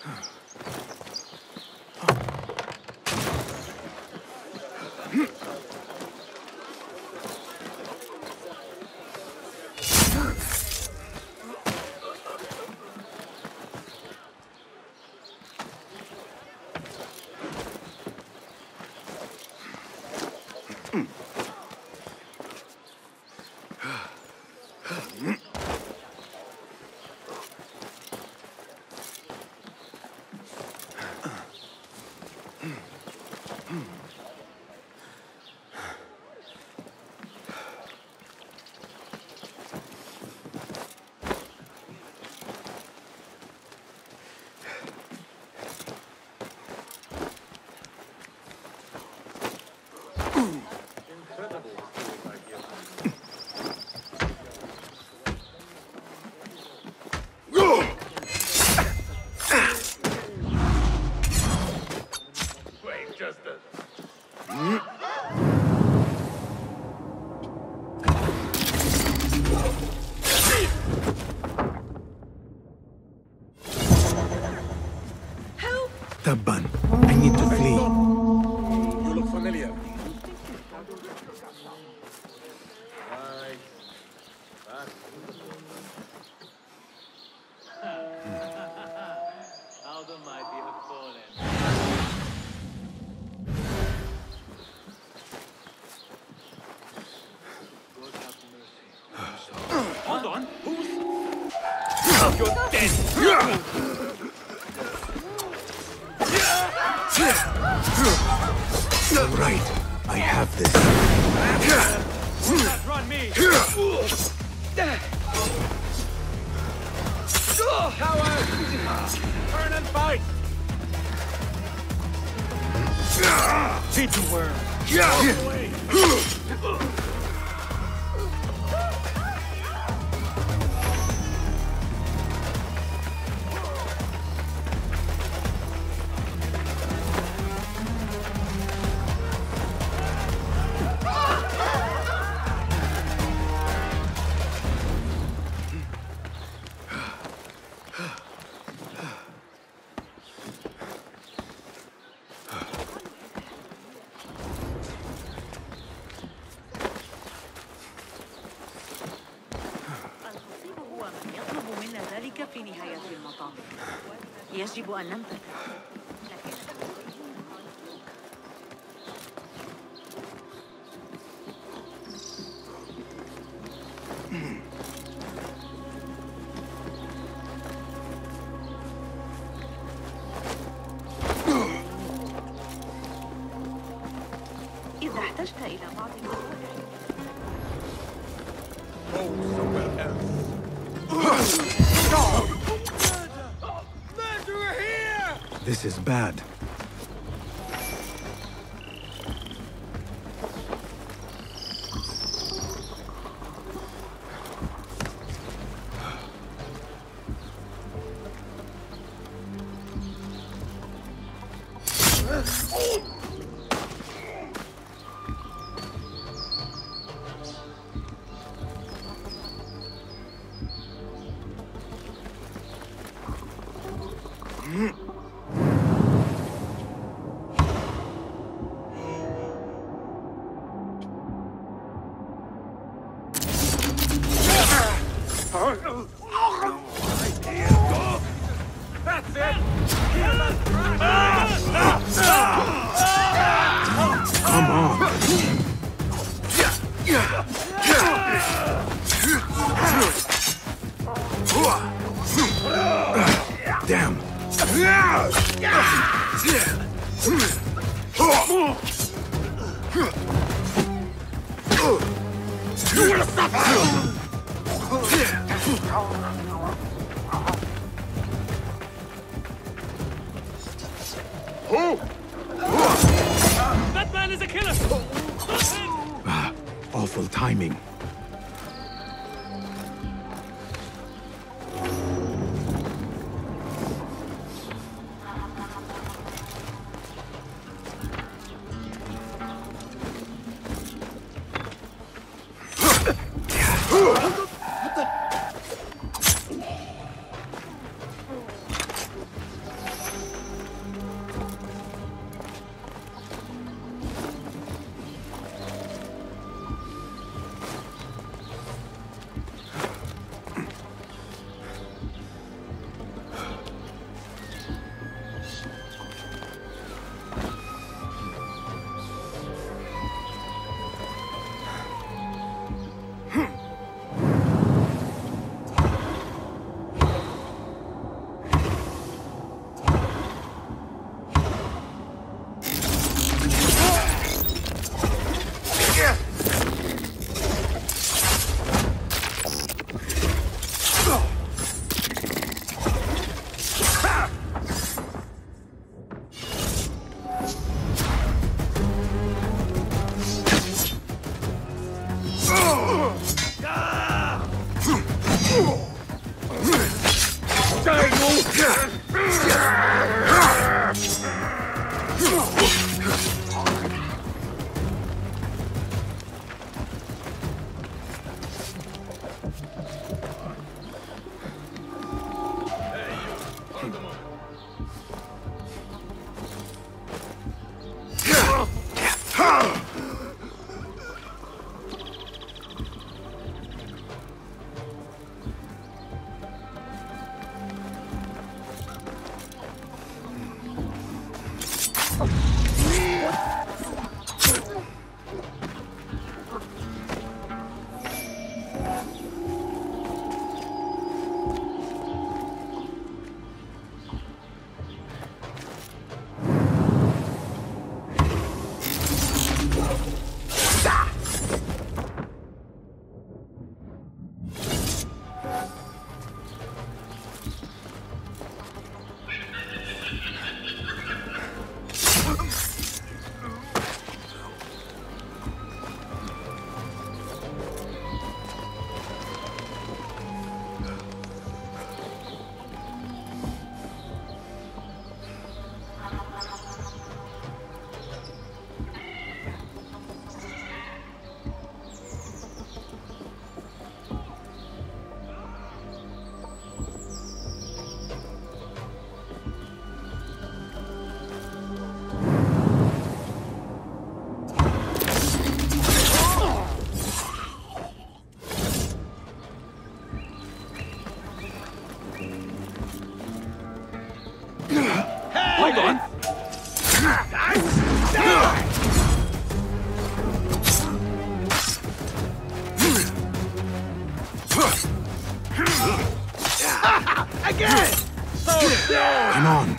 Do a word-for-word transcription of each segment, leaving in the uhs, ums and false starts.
Tabban, I need to flee. You look familiar. Right. How the mighty have fallen. God have mercy. Hold on. Who's... You're dead. All right, I have this. Run me! Coward! Turn and fight! Feed you worm! في نهاية المطاف يجب أن ننتظر. إذا احتجت إلى بعض This is bad. That's it! Come on. Damn. You will suffer! That man is a killer! Ah, awful timing. Hold on. Again! Come on.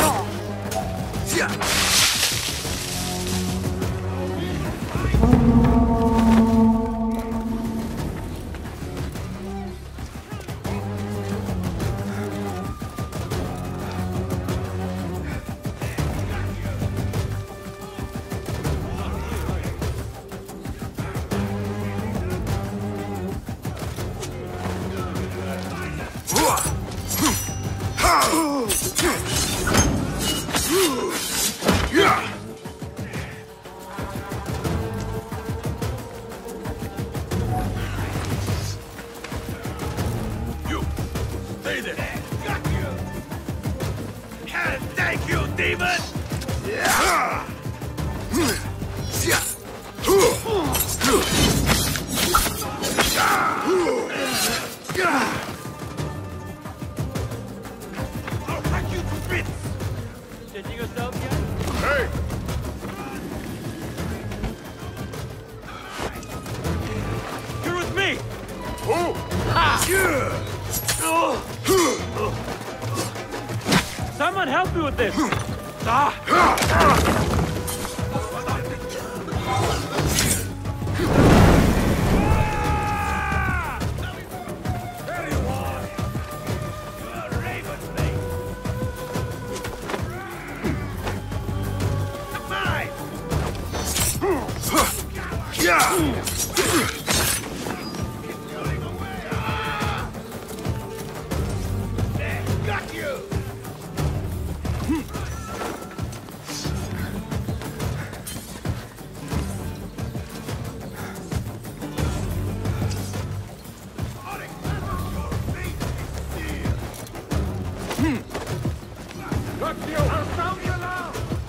Stay there! Got you! Thank you, demon! I'll hack you to bits! Stitching yourself yet? Hey! You're with me! Who? Someone help me with this! There you are! You're a raven, mate! Mine! There, got you! Got you! I'll sound you now!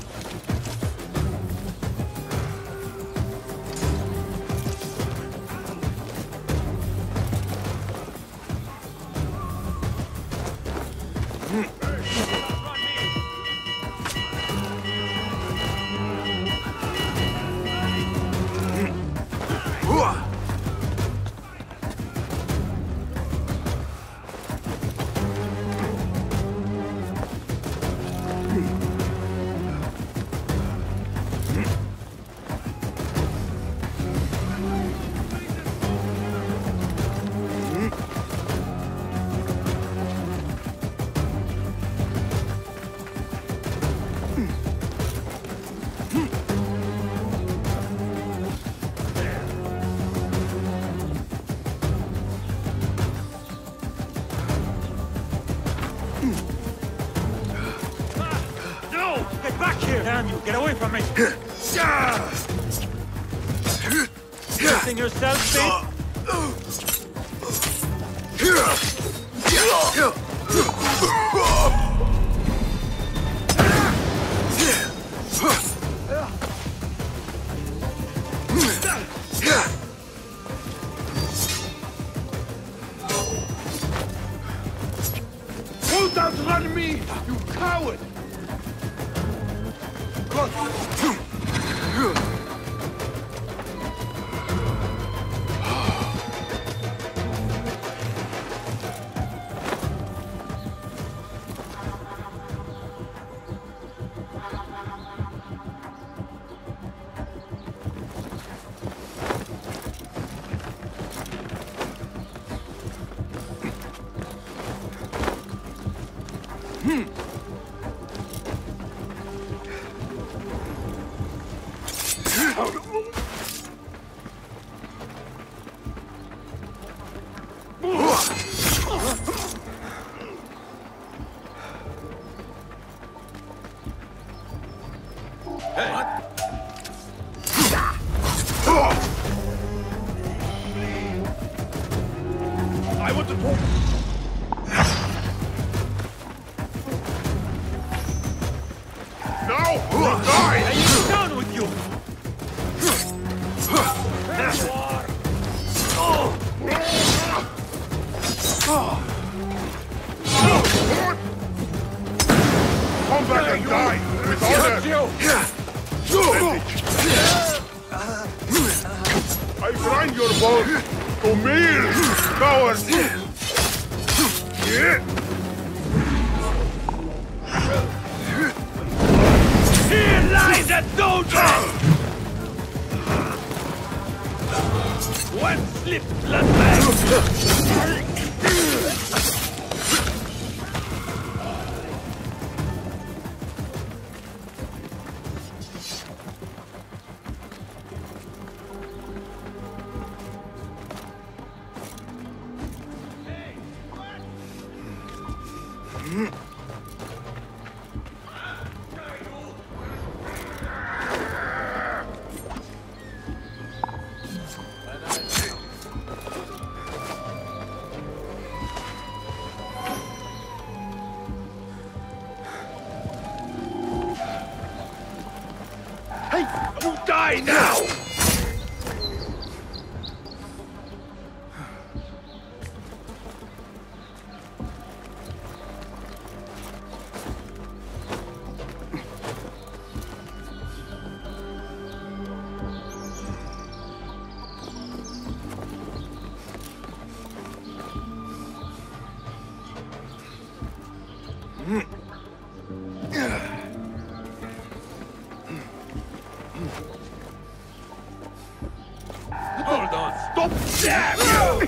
No! Get back here! Damn you! Get away from me! Fixing yourself, Steve? coward! I want to talk. Now, die! Hey, down with you! Come back and die! With honor! I grind your bones to meal, coward! Here lies a soldier! One slip, bloodbag! You die now! Hold on, stop! Damn you!